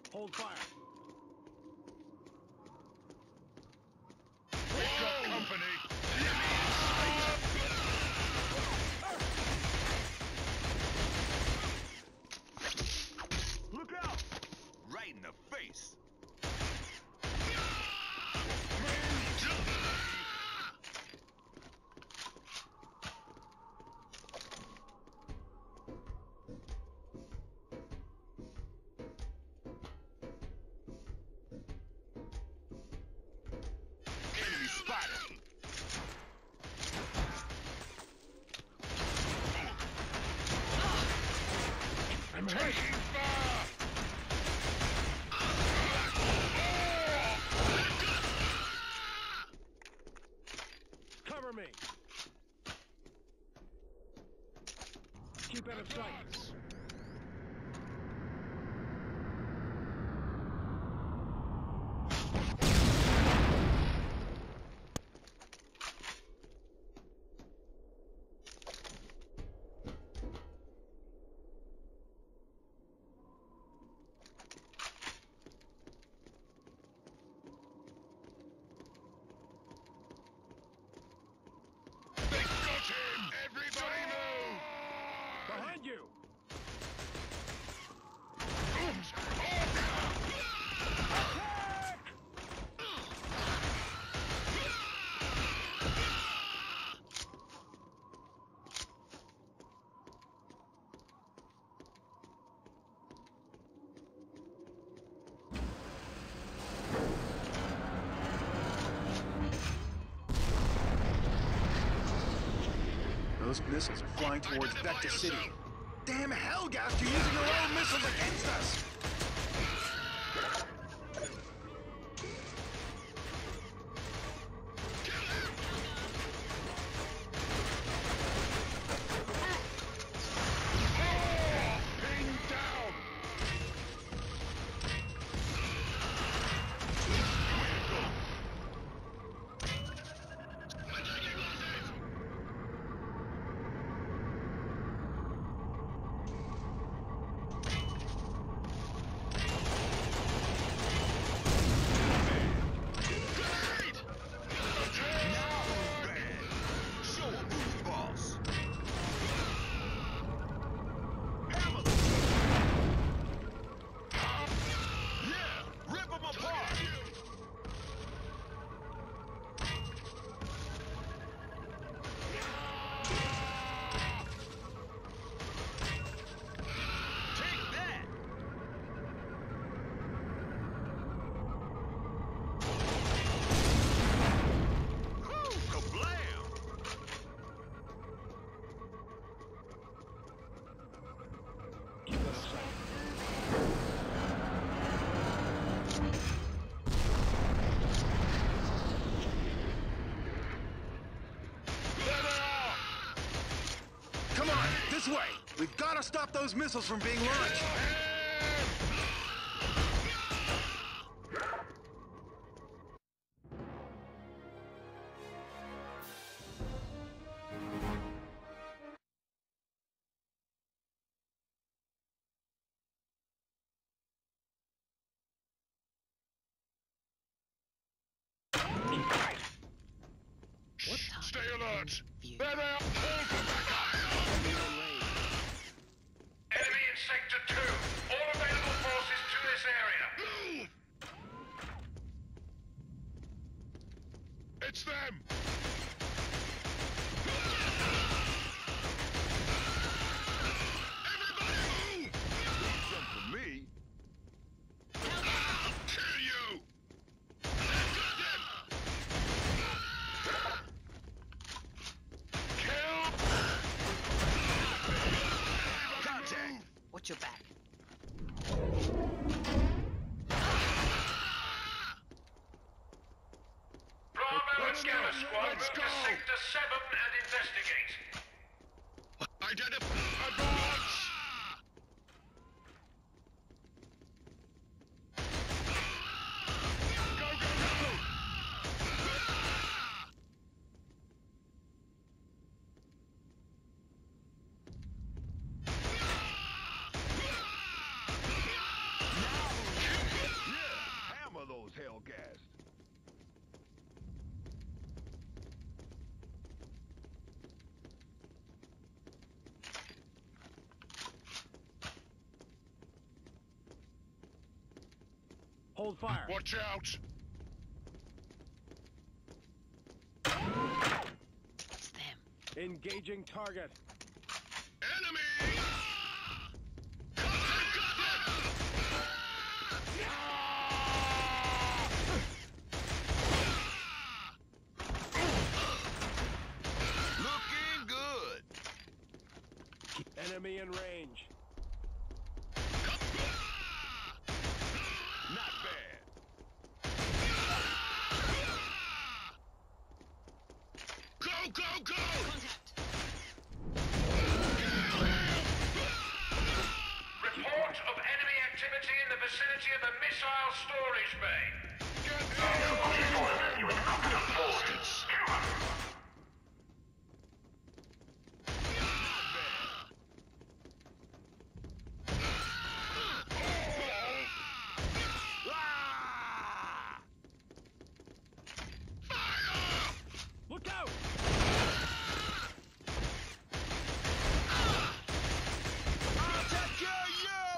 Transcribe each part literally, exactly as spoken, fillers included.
Hold fire. We've got company. Look out! Right in the face. Enemy spotted. I'm hurt. Taking fire. Cover me. Keep out of sight. They got him. Everybody move. Behind you! Those missiles are flying towards Vector City. Damn Hellgast, you're using your own missiles against us! Ping down. Show 'em who's boss. Hammer. Yeah, rip 'em apart. Take that. Whew, kablam. Keep out of sight. There they are. Come on, this way! We've gotta stop those missiles from being launched! Stay alert. There they are. Hold for backup. Enemy in Sector two. All available forces to this area. Move. It's them. Everybody move. Some for me. I'll kill you. Kill. Contact. Watch your back. Bravo Let's and Gamma go. Squad Let's move to go. Sector seven and investigate. Identify. Advance. Go, go, go. Now, kill Hold fire. Watch out! It's them. Engaging target. Enemy! Looking good. Enemy in range. Not bad. Go, go, go! Contact. Report of enemy activity in the vicinity of the missile storage bay. Get in! Bastards. Look out! I'll take care of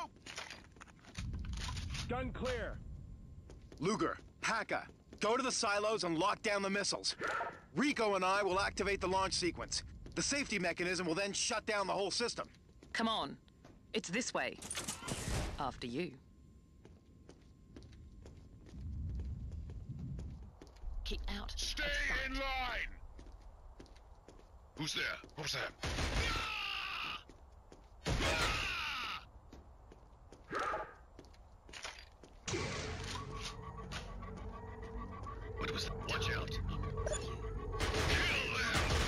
you! Gun clear. Luger, Haka, go to the silos and lock down the missiles. Rico and I will activate the launch sequence. The safety mechanism will then shut down the whole system. Come on. It's this way. After you. Keep out. Stay in line! Who's there? What was that? What was that? Watch out! Kill them!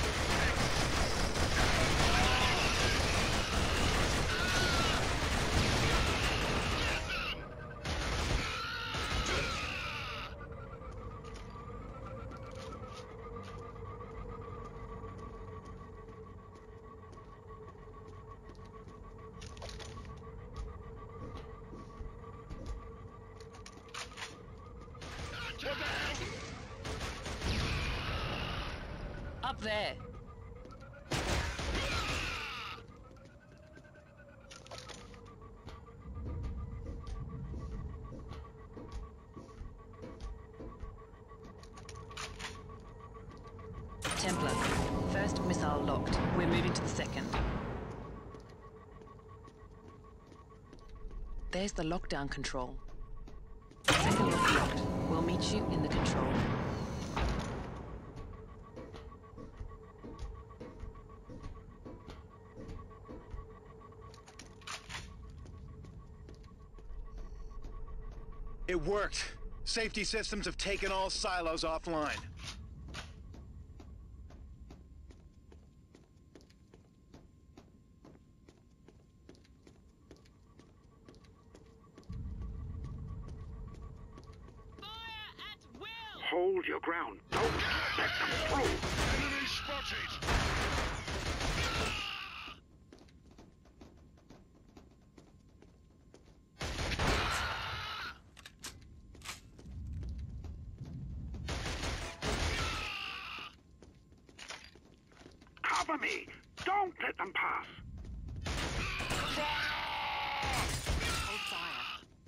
What the hell? Up there. Templar. First missile locked. We're moving to the second. There's the lockdown control. Second lock locked. We'll meet you in the control room. It worked. Safety systems have taken all silos offline. Hold your ground. Don't let them through. Enemy spotted! Cover me. Don't let them pass. Hold fire.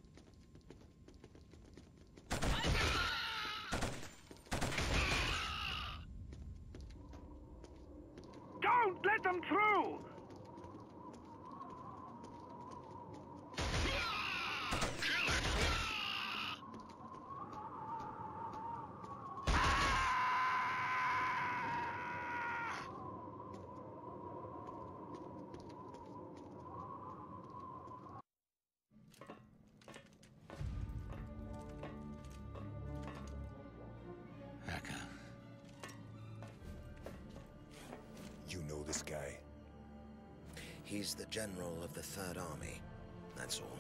Don't let them through. Haka. You know this guy? He's the general of the Third Army. That's all.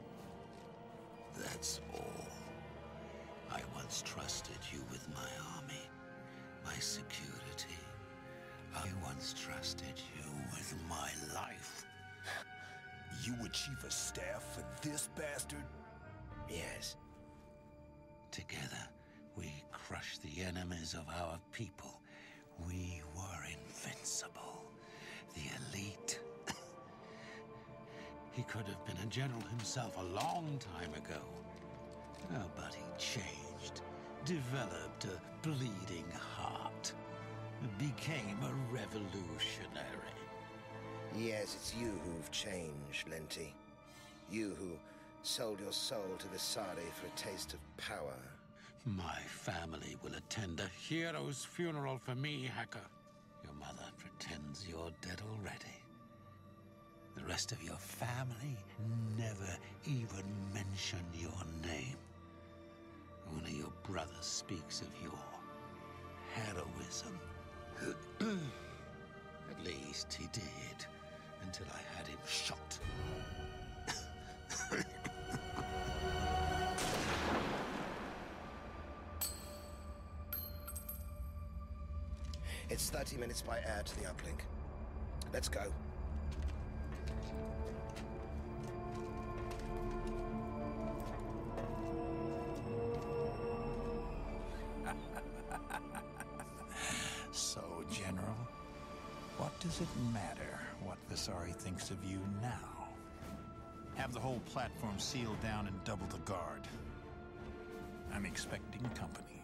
That's all. I once trusted you with my army, my security. I once trusted you with my life. You were chief of staff for this bastard? Yes. Together, we crushed the enemies of our people. We were invincible. The elite. He could have been a general himself a long time ago. Oh, but he changed, developed a bleeding heart, became a revolutionary. Yes, it's you who've changed, Lenti. You who sold your soul to the Sari for a taste of power. My family will attend a hero's funeral for me, Hacker. Your mother pretends you're dead already. The rest of your family never even mention your name. Only your brother speaks of your heroism. At least he did, until I had him shot. It's thirty minutes by air to the uplink. Let's go. So, General, what does it matter what Visari thinks of you now? Have the whole platform sealed down and double the guard. I'm expecting company.